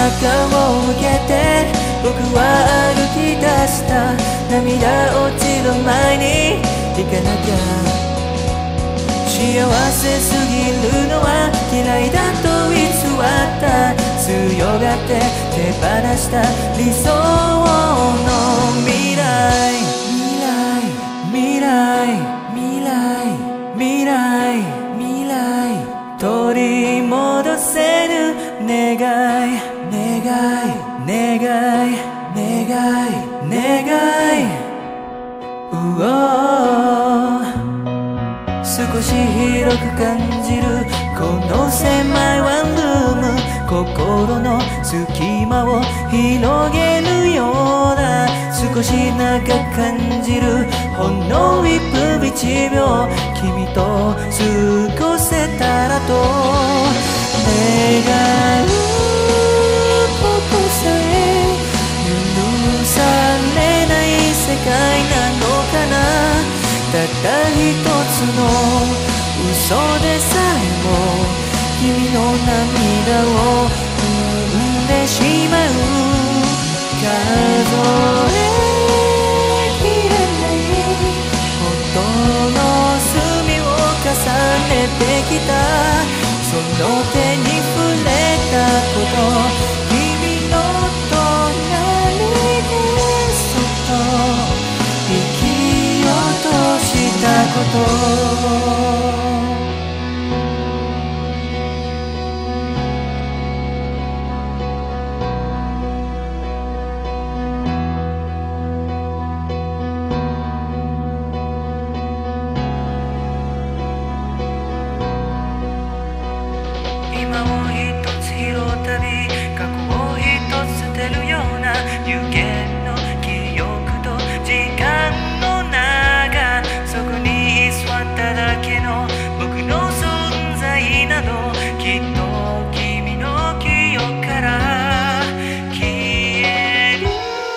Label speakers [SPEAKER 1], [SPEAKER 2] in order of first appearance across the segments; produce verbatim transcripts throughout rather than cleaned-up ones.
[SPEAKER 1] を向けて僕は歩き出した。涙落ちる前に行かなきゃ。幸せすぎるのは嫌いだと偽った。強がって手放した理想の未来。未来未来未来未来取り戻せる願い願い願い願い願いうお少し広く感じるこの狭いワンルーム。心の隙間を広げるような少し長く感じるほんのいっぷんいちびょう君と過ごせたらと願うことさえ許されない世界なのかな。たった一つの嘘でさえも君の涙を生んでしまう。数えきれないほどの罪を重ねてきた。その手に触れたこと君の隣でそっと息を落としたこと。今を一つ拾うたび過去を一つ捨てるような有限の記憶と時間の中そこに居座っただけの僕の存在などきっと君の記憶から消える。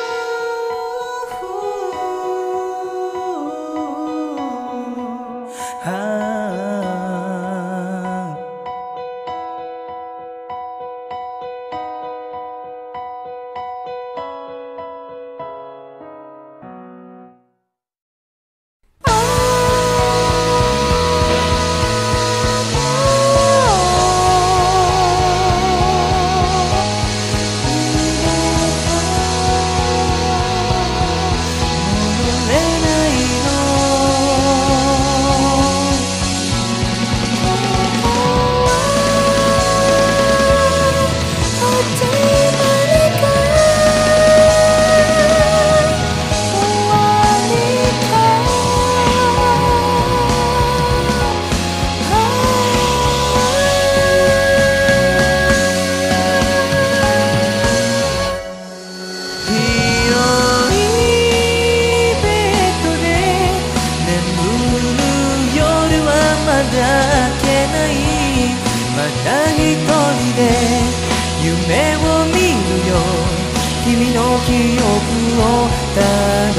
[SPEAKER 1] また一人で夢を見るよ君の記憶を